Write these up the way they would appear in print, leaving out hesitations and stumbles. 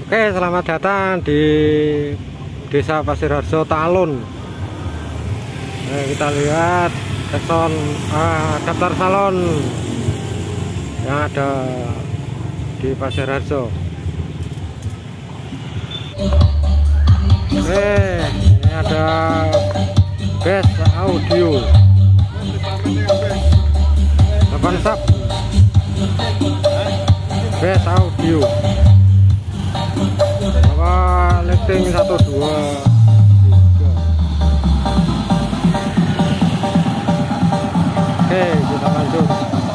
Oke, selamat datang di Desa Pasir Harjo Talun. Kita lihat daftar salon yang ada di Pasir Harjo. Oke, ini ada Best Audio 8 sub Best Audio listing 1, 2, 3. Oke, kita lanjut.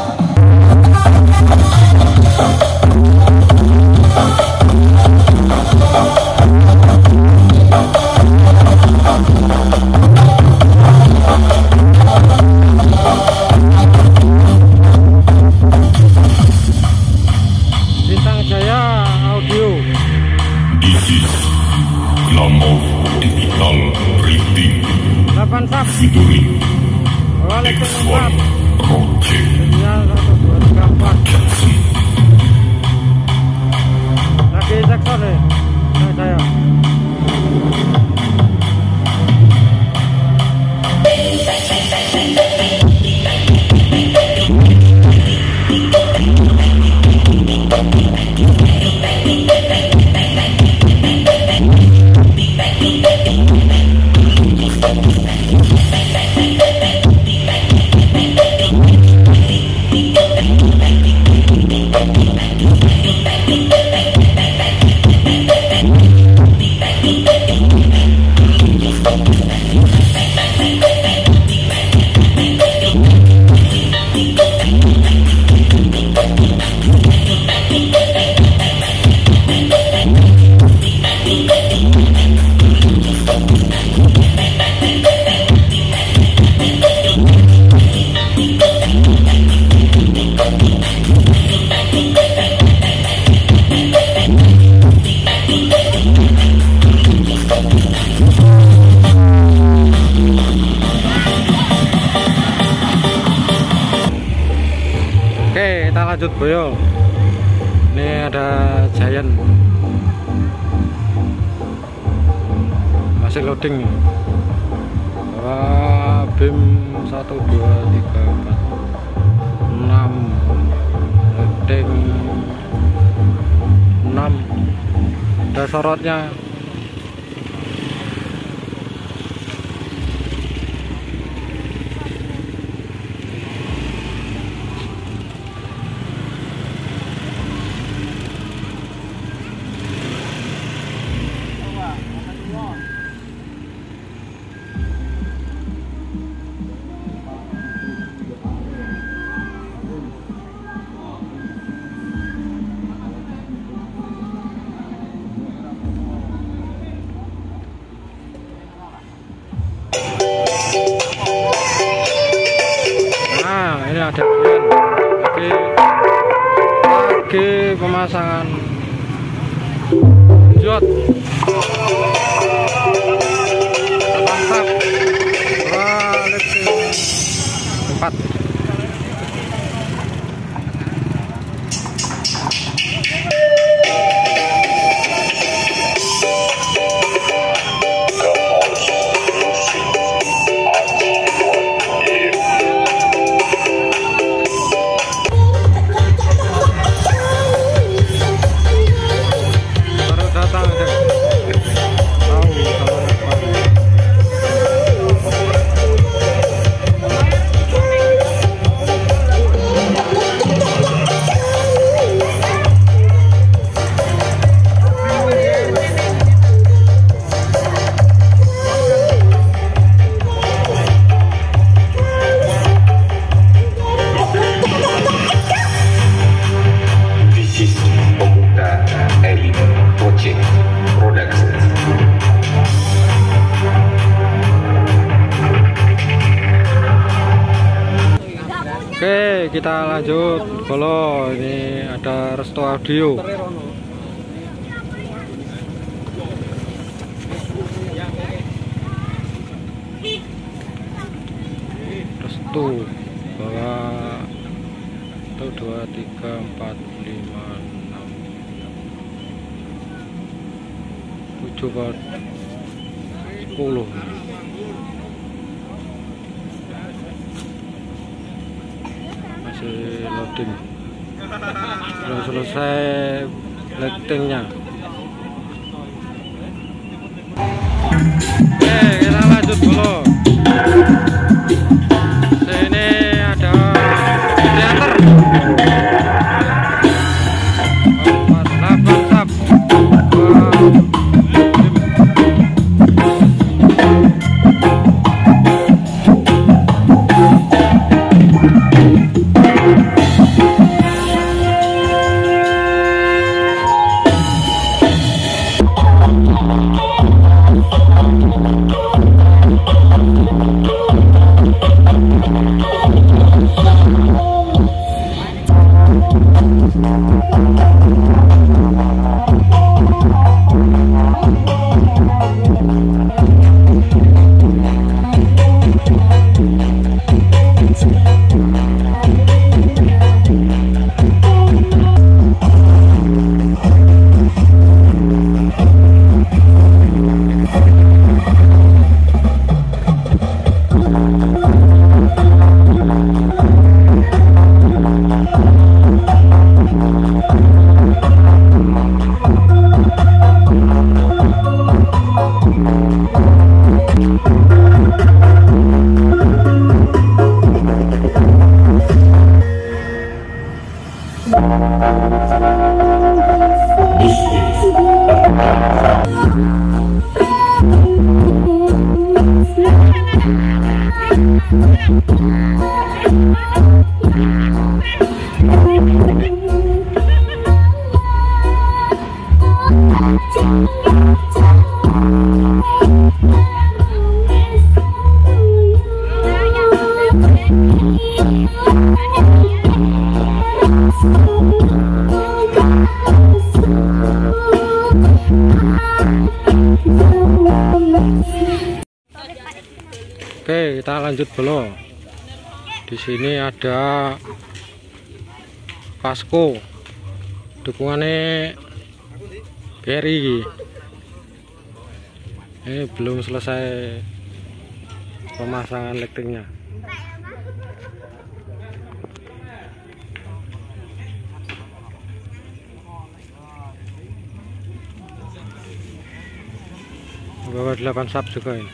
Bintang Jaya Audio. This is Glamour Digital Printing 8 sub featuring X1 Project 1, 2, 3, 4. Jackson. Lagi Jackson nih, saya. Oke, kita lanjut boyo. Ini ada Giant masih loading nih. BIM 1, 2, 3, 4, 6 loading 6. Ada sorotnya. Ini ada lagi pemasangan jod mantap. Listing 4. Oke, kita lanjut. Kalau ini ada Resto Audio. Resto bahwa 1, 2, 3, 4, 5, 6. menuju ke 10. Masih loading, belum selesai lightingnya. Oke, kita lanjut dulu. Sini ada teater. Oke, kita lanjut dulu. Di sini ada Pasco, dukungannya Berry. Ini belum selesai pemasangan lightingnya. Bawa 8 sub juga ini.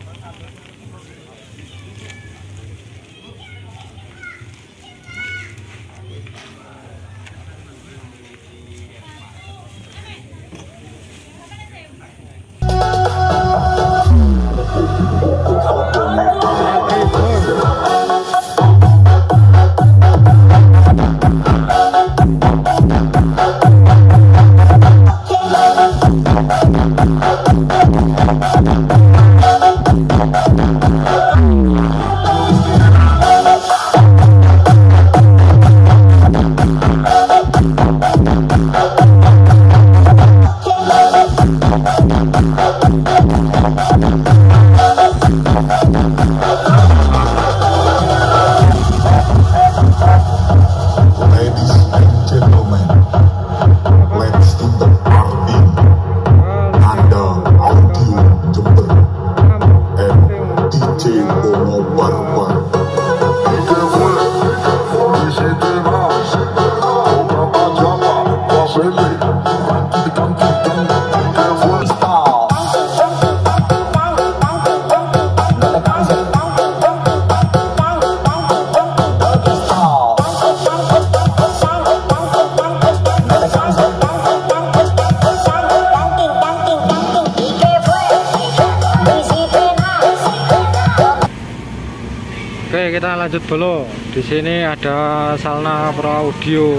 Oke, kita lanjut dulu. Di sini ada Salna Pro Audio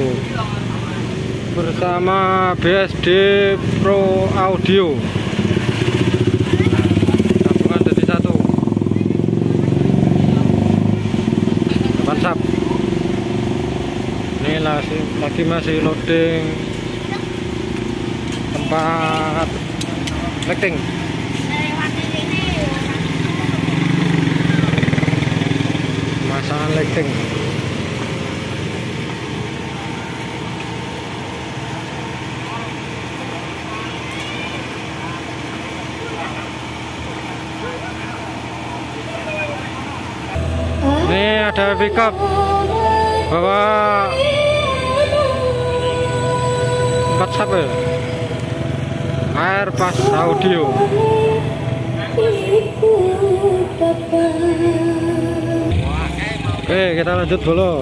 bersama BSD Pro Audio. Gabungan jadi satu. 8 sub. Ini lagi masih loading tempat lighting. Pemasangan lighting. ada pickup bawa 4 sub ya. Airpas audio. Oke, kita lanjut dulu.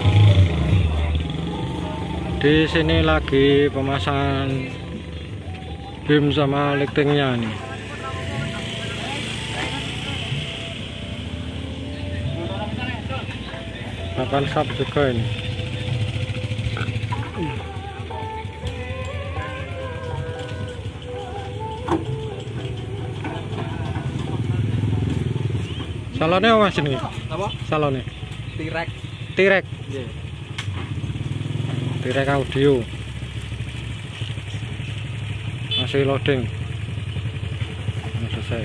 Di sini lagi pemasangan beam sama lightingnya nih. Makan sub juga ini. Salonnya apa sini? Apa? Salonnya? Tirek. Tirek. Yeah. Tirek audio. Masih loading. Selesai.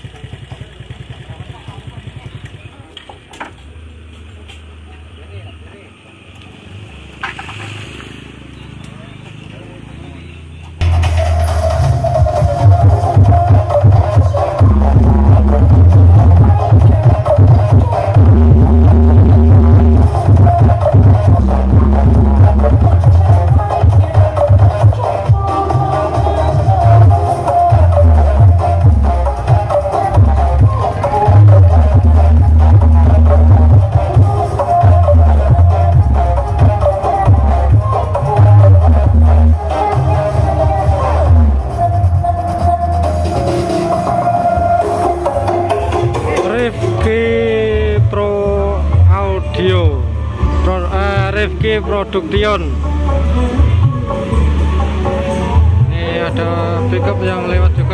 Rifki Production. Ini ada pickup yang lewat juga.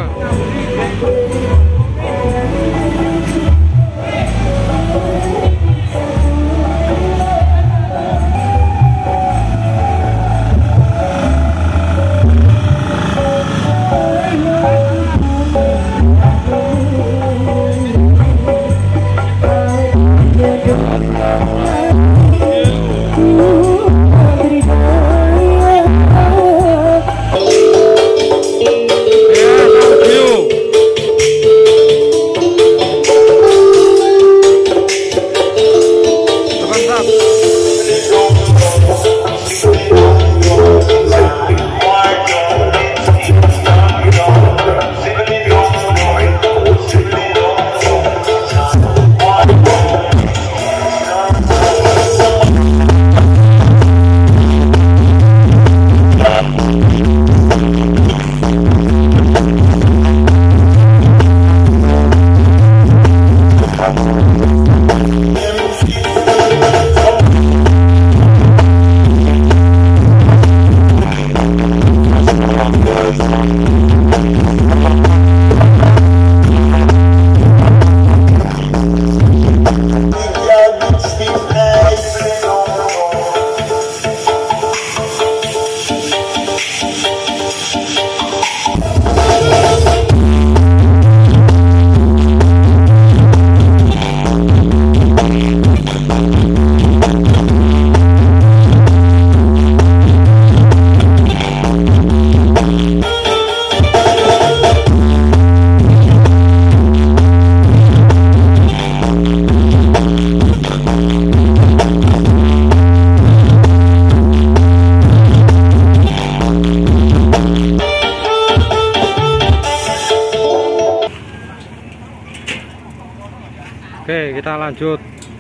Oke, kita lanjut.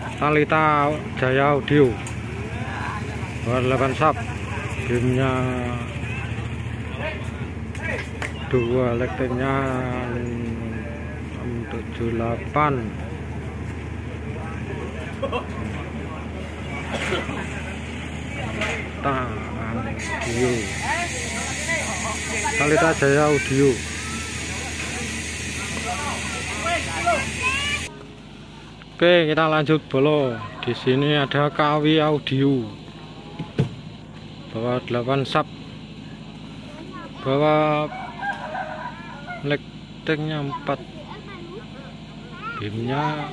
Talita Jaya Audio 8 sub, beamnya 2, lightingnya 678. Audio Talita Jaya Audio. Oke, kita lanjut dulu. Di sini ada KW Audio bawa 8 sub, bawa lightingnya 4, beamnya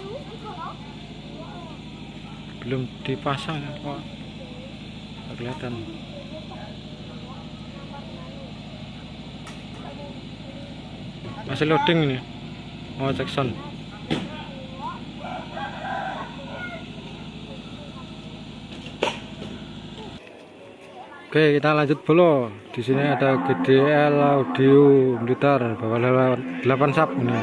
belum dipasang kok, nggak kelihatan. Masih loading ini, mau cek sound. Oke, kita lanjut bolo. Di sini ada GDL Audio Blitar bawa 8 sub ini.